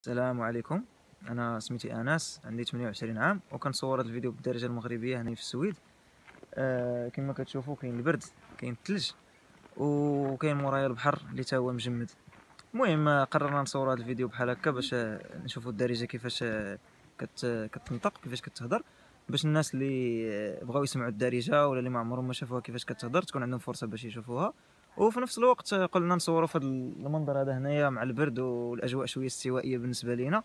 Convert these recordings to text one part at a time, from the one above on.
السلام عليكم. انا سميتي انس، عندي 28 عام وكنصور هذا الفيديو بالدارجه المغربيه هنا في السويد. كما كتشوفوا كاين البرد، كاين الثلج، وكاين مورايا البحر اللي تا هو مجمد. المهم قررنا نصور هذا الفيديو بحال هكا باش نشوفوا الدارجه كيفاش كتنطق، كيفاش كتهضر، باش الناس اللي بغاو يسمعوا الدارجه ولا اللي ما عمرهم ما شافوها كيفاش كتهضر تكون عندهم فرصه باش يشوفوها. وفي نفس الوقت قلنا نصوروا في هذا المنظر هذا هنايا مع البرد والاجواء شويه استوائيه بالنسبه لينا،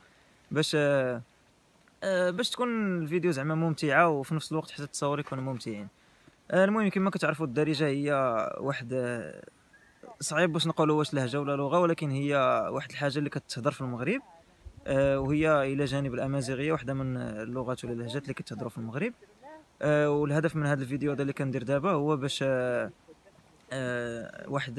باش تكون الفيديو زعما ممتعه وفي نفس الوقت حتى التصاور يكونوا ممتعين. المهم كما كتعرفوا الدارجه هي واحد صعيب باش نقولوا واش لهجه ولا لغه، ولكن هي واحد الحاجه اللي كتهضر في المغرب، وهي الى جانب الامازيغيه واحده من اللغات ولا اللهجات اللي كتهضروا في المغرب. والهدف من هذا الفيديو هذا اللي كندير دابا هو باش واحد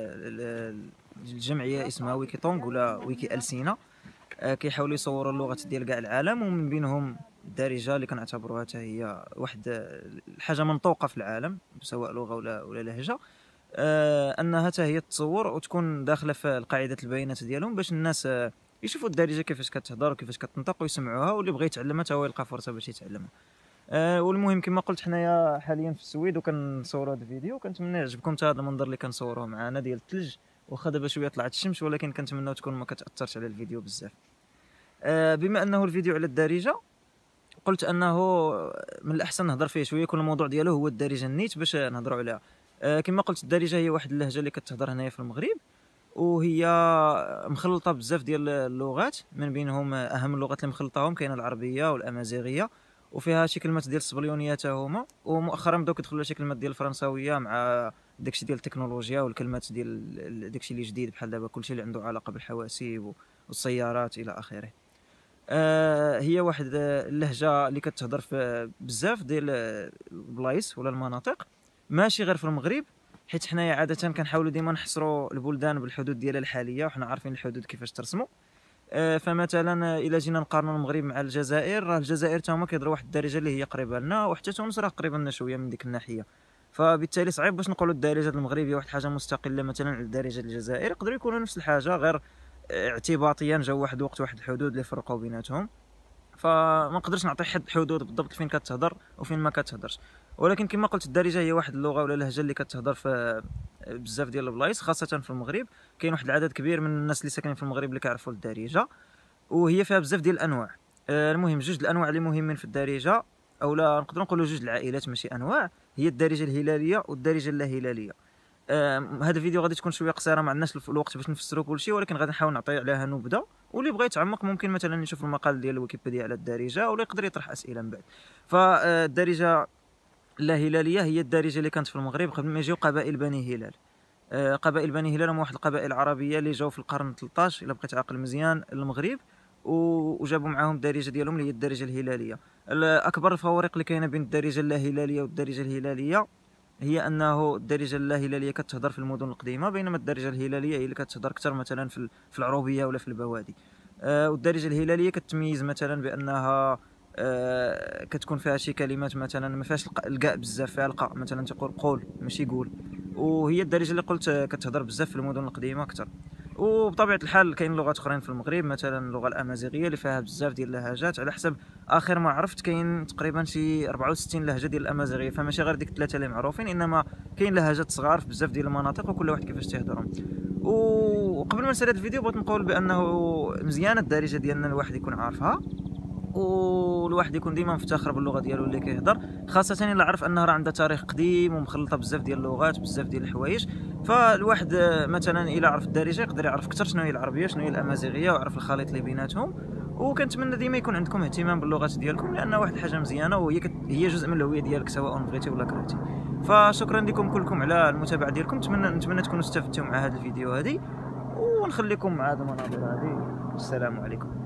الجمعيه اسمها ويكيتونغ ولا ويكي ألسنة، كيحاولوا يصوروا اللغات ديال كاع العالم، ومن بينهم الدارجه اللي كنعتبروها حتى هي واحد الحاجه منطوقه في العالم سواء لغه ولا لهجه. انها حتى هي تصور وتكون داخله في قاعده البيانات ديالهم باش الناس يشوفوا الدارجه كيفاش كتهضر وكيفاش كتنطق ويسمعوها، واللي بغى يتعلمها حتى هو يلقى فرصه باش يتعلمها. والمهم كما قلت حنايا حاليا في السويد وكنصوروا هذا الفيديو، كنتمنى يعجبكم حتى هذا المنظر اللي كنصوروه معنا ديال الثلج، واخا دابا شويه طلعت الشمس ولكن كنتمناو تكون ما كتاثرش على الفيديو بزاف. بما انه الفيديو على الدارجه قلت انه من الاحسن نهضر فيه شويه، يكون الموضوع ديالو هو الدارجه النيت باش نهضروا عليها. كما قلت الدارجه هي واحد اللهجه اللي كتهضر هنايا في المغرب، وهي مخلطه بزاف ديال اللغات، من بينهم اهم اللغات اللي مخلطاهم كاينه العربيه والامازيغيه، وفيها شي كلمات ديال السبليونيه حتى هما، ومؤخرا بداو كيدخلوا شي كلمات ديال الفرنساويه مع داكشي ديال التكنولوجيا والكلمات ديال داكشي اللي جديد بحال دابا كلشي اللي عنده علاقه بالحواسيب والسيارات الى اخره. هي واحد اللهجه اللي كتهضر في بزاف ديال البلايص ولا المناطق، ماشي غير في المغرب، حيت حنايا عاده كنحاولوا ديما نحصروا البلدان بالحدود ديالها الحاليه، وحنا عارفين الحدود كيفاش ترسموا. فمثلا الا جينا نقارنوا المغرب مع الجزائر، راه الجزائر تا هما كيهضروا واحد الدارجه اللي هي قريبه لنا، وحتى تونس راه قريبه لنا شويه من ديك الناحيه. فبالتالي صعيب باش نقولوا الدارجه المغربيه واحد حاجه مستقله مثلا على الدارجه الجزائر، يقدروا يكونوا نفس الحاجه غير اعتباطيا جاو واحد الوقت واحد الحدود اللي فرقوا بيناتهم. فما نقدرش نعطي حد حدود بالضبط فين كتهضر وفين ما كتهضرش، ولكن كما قلت الدارجه هي واحد اللغه ولا لهجه اللي كتهضر في بزاف ديال البلايص، خاصه في المغرب. كاين واحد العدد كبير من الناس اللي ساكنين في المغرب اللي كيعرفوا الدارجه، وهي فيها بزاف ديال الانواع. المهم جوج الانواع اللي مهمين في الدارجه، او لا نقدروا نقولوا جوج العائلات ماشي انواع، هي الدارجه الهلاليه والدارجه اللاهلاليه. هذا الفيديو غادي تكون شويه قصيره، ما عندناش الوقت باش نفسروا كلشي، ولكن غادي نحاول نعطي عليها نبذه، واللي بغى يتعمق ممكن مثلا يشوف المقال ديال ويكيبيديا على الدارجه، ولا يقدر يطرح اسئله من بعد. فالدارجه اللاهلاليه هي الدارجه اللي كانت في المغرب قبل ما يجيو قبائل بني هلال. قبائل بني هلال هم واحد القبائل العربيه اللي جاو في القرن 13 الا بقيت عاقل مزيان المغرب، وجابوا معاهم الدارجه ديالهم اللي هي الدارجه الهلاليه. اكبر الفوارق اللي كاينه بين الدارجه اللاهلاليه والدارجه الهلاليه هي انه الدارجه اللاهلاليه كتهضر في المدن القديمه، بينما الدارجه الهلاليه هي اللي كتهضر اكثر مثلا في العروبيه ولا في البوادي. والدارجه الهلاليه كتميز مثلا بانها كتكون فيها شي كلمات مثلا ما فيهاش القاء بزاف، فيها القاء، مثلا تقول قول ماشي قول. وهي الدارجه اللي قلت كتهضر بزاف في المدن القديمه اكثر. وبطبيعه الحال كاين لغات اخرين في المغرب، مثلا اللغه الامازيغيه اللي فيها بزاف ديال اللهجات، على حسب اخر ما عرفت كاين تقريبا شي 64 لهجه ديال الامازيغيه، فماشي غير ديك الثلاثه اللي معروفين، انما كاين لهجات صغار في بزاف ديال المناطق وكل واحد كيفاش تيهضرهم. وقبل ما نسالي هذا الفيديو بغيت نقول بانه مزيانه الدارجه ديالنا الواحد يكون عارفها، والواحد يكون ديما مفتخر باللغه ديالو اللي كيهضر، خاصه الا عرف انها راه عندها تاريخ قديم ومخلطه بزاف ديال اللغات بزاف ديال الحوايج. فالواحد مثلا الا عرف الدارجه يقدر يعرف اكثر شنو هي العربيه شنو هي الامازيغيه، ويعرف الخليط اللي بيناتهم. وكنتمنى ديما يكون عندكم اهتمام باللغات ديالكم، لان واحد الحاجه مزيانه وهي هي جزء من الهويه ديالك سواء بغيتي ولا كرهتي. فشكرا لكم كلكم على المتابعه ديالكم، نتمنى تكونوا استفدتوا مع هذا الفيديو هذه، ونخليكم مع هذه المناظر هذه. السلام عليكم.